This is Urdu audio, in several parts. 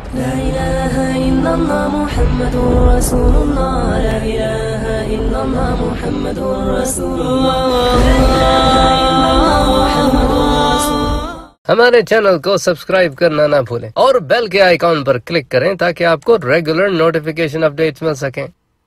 لا إله إلا الله محمد رسول الله لا إله إلا الله محمد رسول الله لا إله إلا الله محمد رسول الله. ہمارے چینل کو سبسکرائب کرنا نہ بھولیں اور بیل کے آئیکن پر کلک کریں تاکہ آپ کو ریگولر نوٹیفیکیشن اپڈیٹس مل سکیں.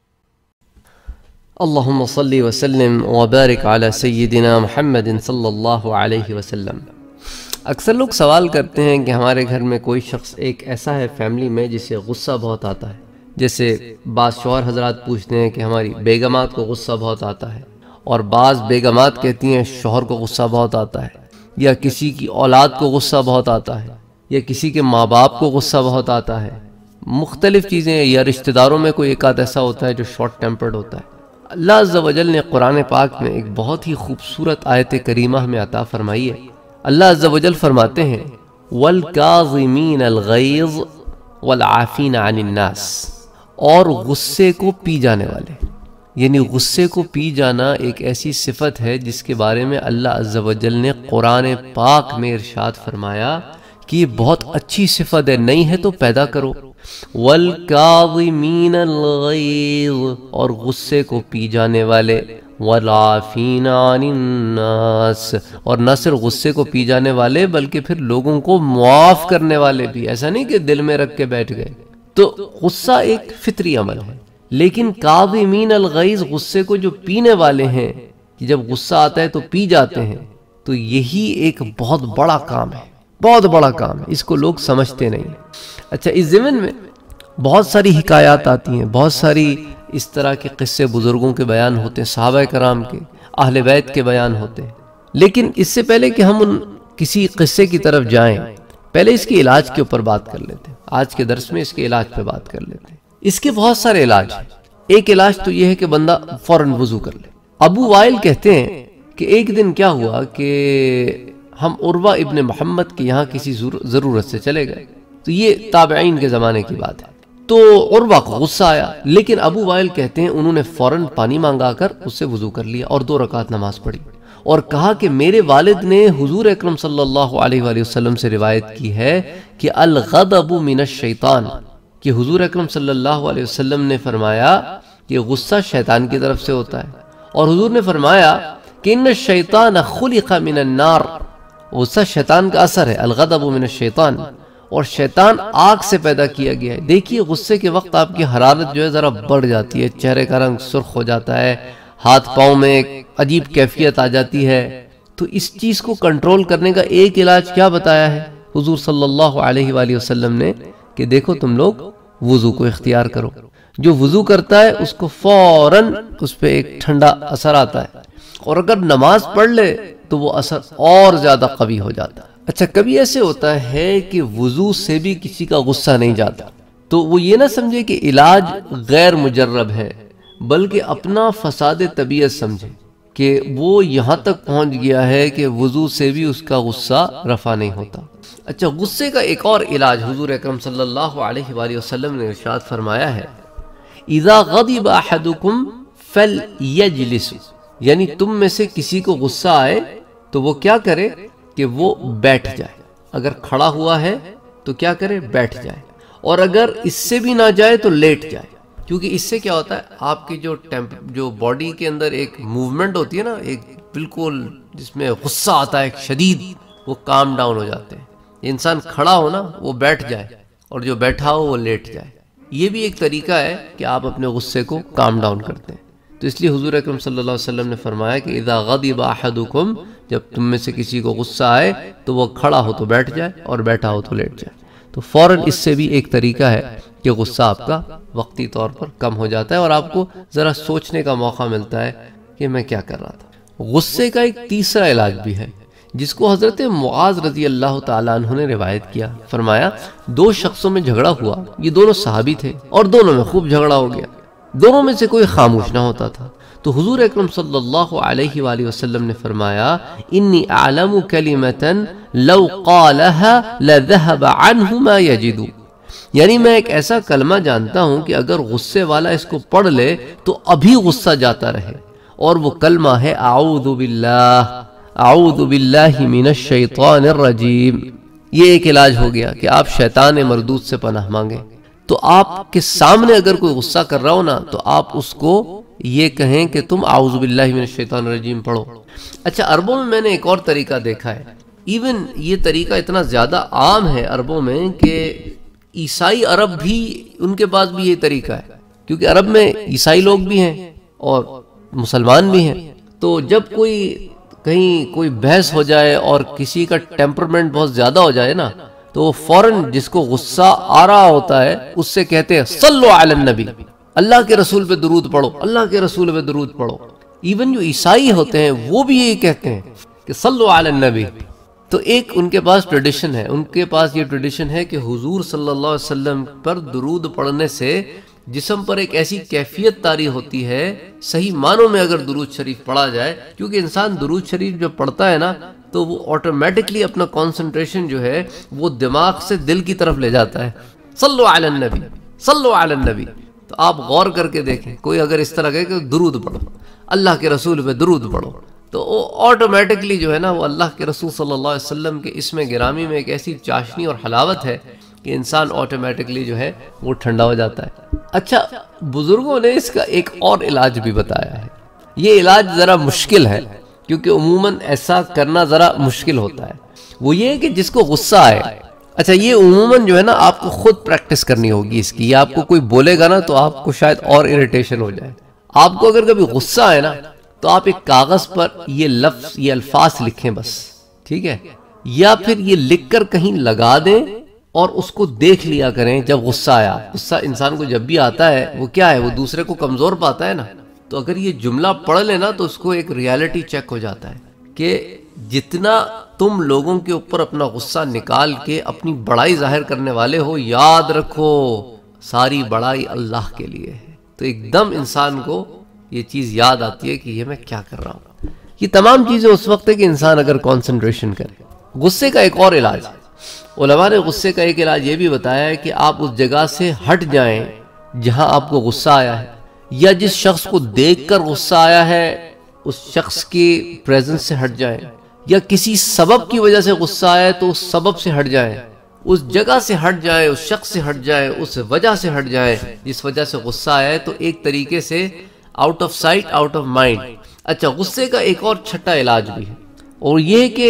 اللہم صلی وسلم وبارک علی سیدنا محمد صلی اللہ علیہ وسلم. اکثر لوگ سوال کرتے ہیں کہ ہمارے گھر میں کوئی شخص ایک ایسا ہے فیملی میں جسے غصہ بہت آتا ہے. جیسے بعض شوہر حضرات پوچھتے ہیں کہ ہماری بیگمات کو غصہ بہت آتا ہے، اور بعض بیگمات کہتی ہیں شوہر کو غصہ بہت آتا ہے، یا کسی کی اولاد کو غصہ بہت آتا ہے، یا کسی کے ماں باپ کو غصہ بہت آتا ہے. مختلف چیزیں، یا رشتہ داروں میں کوئی ایک آدھ ایسا ہوتا ہے جو شارٹ ٹیمپرڈ ہوتا ہے. اللہ عز و جل نے قرآن پاک میں ایک بہت ہی خوبصورت آیت کریمہ ہمیں عطا فرمائی ہے. اللہ عز و جل فرماتے ہیں وَالْكَاظِمِينَ الْغَيْظَ وَالْعَافِينَ عَنِ النَّاسِ، اور غصے کو پی جانے والے. یعنی غصے کو پی جانا ایک ایسی صفت ہے جس کے بارے میں اللہ عز و جل نے قرآن پاک میں ارشاد فرمایا کہ یہ بہت اچھی صفت ہے، نہیں ہے تو پیدا کرو. وَالْكَاظِمِينَ الْغَيْظَ، اور غصے کو پی جانے والے. وَالْعَافِينَ عَنِ النَّاسِ، اور نہ صرف غصے کو پی جانے والے بلکہ پھر لوگوں کو معاف کرنے والے بھی. ایسا نہیں کہ دل میں رکھ کے بیٹھ گئے. تو غصہ ایک فطری عمل ہے، لیکن کاظمین الغیظ، غصے کو جو پینے والے ہیں، کہ جب غصہ آتا ہے تو پی جاتے ہیں، تو یہی ایک بہت بڑا کام ہے، بہت بڑا کام ہے. اس کو لوگ سمجھتے نہیں. اچھا، اس ضمن میں بہت ساری حکایات آتی ہیں، بہت ساری اس طرح کے قصے بزرگوں کے بیان ہوتے ہیں، صحابہ کرام کے، اہل بیت کے بیان ہوتے ہیں. لیکن اس سے پہلے کہ ہم کسی قصے کی طرف جائیں، پہلے اس کے علاج کے اوپر بات کر لیتے ہیں. آج کے درس میں اس کے علاج پہ بات کر لیتے ہیں. اس کے بہت سارے علاج ہیں. ایک علاج تو یہ ہے کہ بندہ فوراً وضو کر لے. ابو وائل کہتے ہیں کہ ایک دن کیا ہوا کہ ہم عروہ ابن محمد کے یہاں کسی ضرورت سے چلے گئے. تو یہ تابعین کے زمانے کی بات ہے. تو عروہ کو غصہ آیا، لیکن ابو وائل کہتے ہیں انہوں نے فوراً پانی مانگا کر اس سے وضو کر لیا اور 2 رکعت نماز پڑھی، اور کہا کہ میرے والد نے حضور اکرم صلی اللہ علیہ وآلہ وسلم سے روایت کی ہے کہ الغضب من الشیطان، کہ حضور اکرم صلی اللہ علیہ وسلم نے فرمایا کہ غصہ شیطان کی طرف سے ہوتا ہے. اور حضور نے فرمایا کہ ان الشیطان خلق من النار، غصہ شیطان کا اثر ہے. الغضب من الشیطان، اور شیطان آگ سے پیدا کیا گیا ہے. دیکھیے غصے کے وقت آپ کی حرارت جو ہے ذرا بڑھ جاتی ہے، چہرے کا رنگ سرخ ہو جاتا ہے، ہاتھ پاؤں میں ایک عجیب کیفیت آ جاتی ہے. تو اس چیز کو کنٹرول کرنے کا ایک علاج کیا بتایا ہے حضور صلی اللہ علیہ وآلہ وسلم نے، کہ دیکھو تم لوگ وضو کو اختیار کرو. جو وضو کرتا ہے اس کو فوراً اس پہ ایک ٹھنڈا اثر آتا ہے، اور اگر نماز پڑھ لے تو وہ اثر اور زیادہ قوی ہو جاتا ہے. اچھا، کبھی ایسے ہوتا ہے کہ وضو سے بھی کسی کا غصہ نہیں جاتا، تو وہ یہ نہ سمجھے کہ علاج غیر مجرب ہے، بلکہ اپنا فساد طبیعت سمجھے کہ وہ یہاں تک پہنچ گیا ہے کہ وضو سے بھی اس کا غصہ رفع نہیں ہوتا. اچھا، غصے کا ایک اور علاج حضور اکرم صلی اللہ علیہ وآلہ وسلم نے ارشاد فرمایا ہے اذا غضب احدکم فلیجلس، یعنی تم میں سے کسی کو غصہ آئے تو وہ کیا کرے کہ وہ بیٹھ جائے. اگر کھڑا ہوا ہے تو کیا کرے؟ بیٹھ جائے. اور اگر اس سے بھی نہ جائے تو لیٹ جائے، کیونکہ اس سے کیا ہوتا ہے آپ کی جو باڈی کے اندر ایک موومنٹ ہوتی ہے نا، ایک بالکل جس میں غصہ آتا ہے ایک شدید، وہ کام ڈاؤن ہو جاتے ہیں. انسان کھڑا ہو نا وہ بیٹھ جائے، اور جو بیٹھا ہو وہ لیٹ جائے. یہ بھی ایک طریقہ ہے کہ آپ اپنے غصے کو کام ڈاؤن کرتے ہیں. تو اس لیے حضور اکرم صلی اللہ علیہ وسلم نے فرمایا کہ اذا غضب احدکم، جب تم میں سے کسی کو غصہ آئے تو وہ کھڑا ہو تو بیٹھ جائے اور بیٹھا ہو تو لیٹ جائے. تو فوراً اس سے بھی ایک طریقہ ہے کہ غصہ آپ کا وقتی طور پر کم ہو جاتا ہے، اور آپ کو ذرا سوچنے کا موقع ملتا ہے کہ میں کیا کر رہا تھا. غصے کا ایک تیسرا علاج بھی ہے جس کو حضرت معاذ رضی اللہ تعالیٰ عنہ نے روایت کیا. فرمایا 2 شخصوں میں جھگڑا ہوا، یہ دونوں صحابی تھے، اور دونوں میں خوب جھگڑا ہو گیا. دونوں میں سے کوئی خاموش نہ ہوتا تھا. تو حضور اکرم صلی اللہ علیہ وآلہ وسلم نے فرمایا انی اعلم کلمتا لو قالها لذهب عنه ما يجد، یعنی میں ایک ایسا کلمہ جانتا ہوں کہ اگر غصے والا اس کو پڑھ لے تو ابھی غصہ جاتا رہے، اور وہ کلمہ ہے اعوذ باللہ من الشیطان الرجیم. یہ ایک علاج ہو گیا کہ آپ شیطان مردود سے پناہ مانگیں. تو آپ کے سامنے اگر کوئی غصہ کر رہا ہو نا تو آپ اس کو یہ کہیں کہ تم اعوذ باللہ من الشیطان الرجیم پڑھو. اچھا عربوں میں نے ایک اور طریقہ دیکھا ہے، ایون یہ طریقہ اتنا زیادہ عام ہے عربوں میں کہ عیسائی عرب بھی ان کے پاس بھی یہ طریقہ ہے، کیونکہ عرب میں عیسائی لوگ بھی ہیں اور مسلمان بھی ہیں. تو جب کہیں کوئی بحث ہو جائے اور کسی کا ٹیمپرمنٹ بہت زیادہ ہو جائے نا تو وہ فوراً جس کو غصہ آ رہا ہوتا ہے اس سے کہتے ہیں صلو علی النبی، اللہ کے رسول پہ درود پڑھو، اللہ کے رسول پہ درود پڑھو. ایون جو عیسائی ہوتے ہیں وہ بھی یہی کہتے ہیں کہ صلو علی النبی. تو ایک ان کے پاس ٹریڈیشن ہے، ان کے پاس یہ ٹریڈیشن ہے کہ حضور صلی اللہ علیہ وسلم پر درود پڑھنے سے جسم پر ایک ایسی کیفیت طاری ہوتی ہے، صحیح معنوں میں اگر درود شریف پڑھا جائے، کیونکہ انسان درود شریف جب پڑھتا ہے نا تو وہ آٹومیٹکلی اپنا کنسنٹریشن جو ہے وہ دماغ سے دل کی طرف لے جاتا ہے. صلو علی النبی، صلو علی النبی. تو آپ غور کر کے دیکھیں، کوئی اگر اس طرح کہے کہ درود پڑھو، اللہ کے رسول پہ درود پڑھو، تو وہ آٹومیٹکلی جو ہے نا وہ اللہ کے رسول صلی اللہ علیہ وسلم کے اسم گرامی میں ایک ایسی چاشنی اور حلاوت ہے کہ انسان آٹومیٹکلی جو ہے وہ ٹھنڈا ہو جاتا ہے. اچھا بزرگوں نے اس کا ایک اور علاج بھی بتایا ہے. یہ علاج ذرا مشکل ہے کیونکہ عموماً ایسا کرنا ذرا مشکل ہوتا ہے. وہ یہ کہ جس کو غصہ آئے، اچھا یہ عموماً جو ہے نا آپ کو خود پریکٹس کرنی ہوگی اس کی، یا آپ کو کوئی بولے گا نا تو آپ کو شاید اور اریٹیشن ہو جائے. آپ کو اگر کبھی غصہ آئے نا تو آپ ایک کاغذ پر یہ لفظ، یہ الفاظ لکھیں بس، ٹھیک ہے، یا پھر یہ لکھ کر کہیں لگا دیں اور اس کو دیکھ لیا کریں. جب غصہ آیا، غصہ انسان کو جب بھی آتا ہے وہ کیا ہے، وہ دوسرے کو کمزور پاتا ہے نا. تو اگر یہ جملہ پڑھ لینا تو اس کو ایک ریالٹی چیک ہو جاتا ہے کہ جتنا تم لوگوں کے اوپر اپنا غصہ نکال کے اپنی بڑائی ظاہر کرنے والے ہو، یاد رکھو ساری بڑائی اللہ کے لیے ہے. تو ایک دم انسان کو یہ چیز یاد آتی ہے کہ یہ میں کیا کر رہا ہوں. یہ تمام چیزیں اس وقت ہے کہ انسان اگر کانسنٹریشن کرے. غصے کا ایک اور علاج، علماء نے غصے کا ایک علاج یہ بھی بتایا ہے کہ آپ اس جگہ سے ہٹ جائیں جہاں آپ کو غصہ آیا ہے، یا جس شخص کو دیکھ کر غصہ آیا ہے اس شخص کی پریزنس سے ہٹ جائیں، یا کسی سبب کی وجہ سے غصہ آیا ہے تو اس سبب سے ہٹ جائیں، اس جگہ سے ہٹ جائیں، اس شخص سے ہٹ جائیں، اس وجہ سے ہٹ جائیں جس وجہ سے غصہ آیا ہے. تو ایک طریقے سے out of sight out of mind. اچھا غصے کا ایک اور چھٹا علاج بھی ہے، اور یہ کہ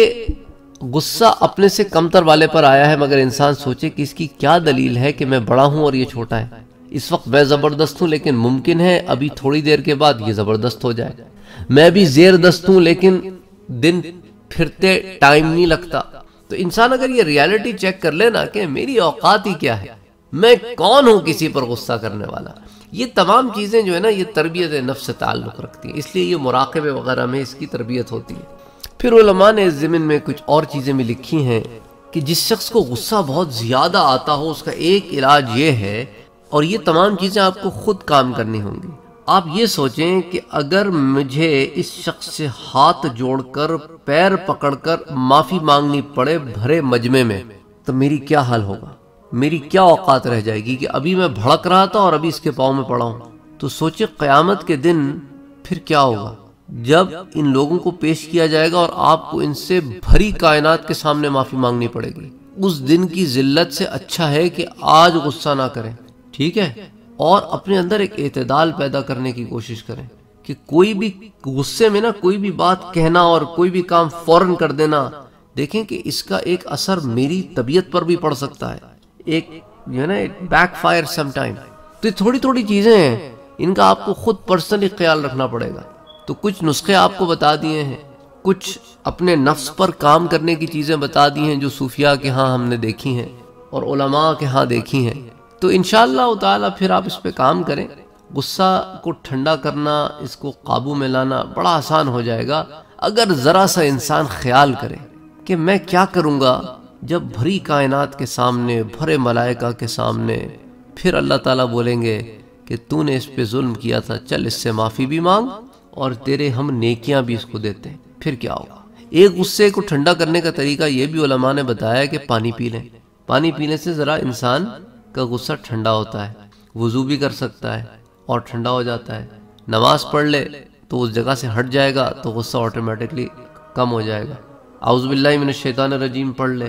غصہ اپنے سے کمتر والے پر آیا ہے مگر انسان سوچے کہ اس کی کیا دلیل ہے کہ میں بڑا ہوں اور یہ چھوٹا ہے. اس وقت میں زبردست ہوں لیکن ممکن ہے ابھی تھوڑی دیر کے بعد یہ زبردست ہو جائے. میں بھی زیر دست ہوں لیکن دن پھرتے ٹائم نہیں لگتا. تو انسان اگر یہ ریالٹی چیک کر لینا کہ میری اوقات ہی کیا ہے، میں کون ہوں کسی پر غصہ کرنے والا. یہ تمام چیزیں جو ہے نا یہ تربیت نفس سے تعلق رکھتی ہیں، اس لیے یہ مراقبے وغیرہ میں اس کی تربیت ہوتی ہے. پھر علماء نے اس ضمن میں کچھ اور چیزیں بھی لکھی ہیں کہ جس شخص کو غصہ بہت زیادہ آتا ہو اس کا ایک علاج یہ ہے، اور یہ تمام چیزیں آپ کو خود کام کرنی ہوں گی. آپ یہ سوچیں کہ اگر مجھے اس شخص سے ہاتھ جوڑ کر پیر پکڑ کر معافی مانگنی پڑے بھرے مجمع میں تو میری کیا حال ہوگا، میری کیا اوقات رہ جائے گی کہ ابھی میں بھڑک رہا تھا اور ابھی اس کے پاؤں میں پڑا ہوں. تو سوچے قیامت کے دن پھر کیا ہوگا جب ان لوگوں کو پیش کیا جائے گا اور آپ کو ان سے بھری کائنات کے سامنے معافی مانگنی پڑے گی. اس دن کی ذلت سے اچھا ہے کہ آج غصہ نہ کریں، ٹھیک ہے، اور اپنے اندر ایک اعتدال پیدا کرنے کی کوشش کریں کہ کوئی بھی غصے میں نا کوئی بھی بات کہنا اور کوئی بھی کام فوراً کر دینا، دیکھیں کہ اس کا ایک اثر میری طبیعت پر بھی پڑ سکتا ہے، ایک جو ہے نا بیک فائر سم ٹائم. تو یہ تھوڑی تھوڑی چیزیں ہیں، ان کا آپ کو خود پرسنلی خیال رکھنا پڑے گا. تو کچھ نسخے آپ کو بتا دیے ہیں، کچھ اپنے نفس پر کام کرنے کی چیزیں بتا دی ہیں جو صوفیاء کے ہاں ہم نے دیکھی ہیں اور علماء کے ہاں دیکھی ہیں. تو انشاءاللہ تعالی پھر آپ اس پہ کام کریں. غصہ کو ٹھنڈا کرنا، اس کو قابو میں لانا بڑا آسان ہو جائے گا اگر ذرا سا انسان خیال کرے کہ میں کیا کروں گا جب بھری کائنات کے سامنے، بھرے ملائکہ کے سامنے پھر اللہ تعالیٰ بولیں گے کہ تو نے اس پہ ظلم کیا تھا، چل اس سے معافی بھی مانگ اور تیرے ہم نیکیاں بھی اس کو دیتے ہیں. پھر کیا ہوگا؟ ایک غصے کو ٹھنڈا کرنے کا طریقہ یہ بھی علماء نے بتایا کہ پانی پی لیں. پانی پینے سے ذرا انسان کا غصہ ٹھنڈا ہوتا ہے، وضو بھی کر سکتا ہے اور ٹھنڈا ہو جاتا ہے. نماز پڑھ لے تو اس جگہ سے ہٹ جائے گا تو غصہ آٹومیٹکلی کم ہو جائے گا. اعوذ باللہ من الشیطان الرجیم پڑھ لے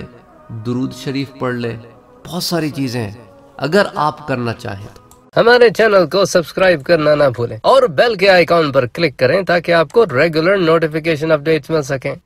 درود شریف پڑھ لے، بہت ساری چیزیں ہیں اگر آپ کرنا چاہیں تو۔ ہمارے چینل کو سبسکرائب کرنا نہ بھولیں اور بیل کے آئیکن پر کلک کریں تاکہ آپ کو ریگولر نوٹیفیکیشن اپڈیٹس مل سکیں۔